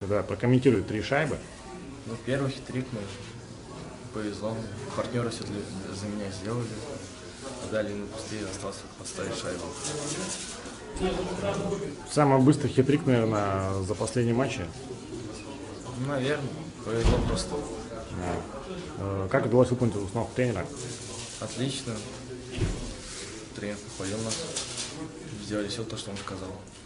Да, прокомментируй 3 шайбы. Ну, первый хитрик мы повезло. Партнеры все за меня сделали. Далее на пустые остался поставить шайбу. Самый быстрый хитрик, наверное, за последние матчи. Наверное, повезло просто. Как удалось выполнить установку тренера? Отлично. Тренер похвалил нас. Сделали все то, что он сказал.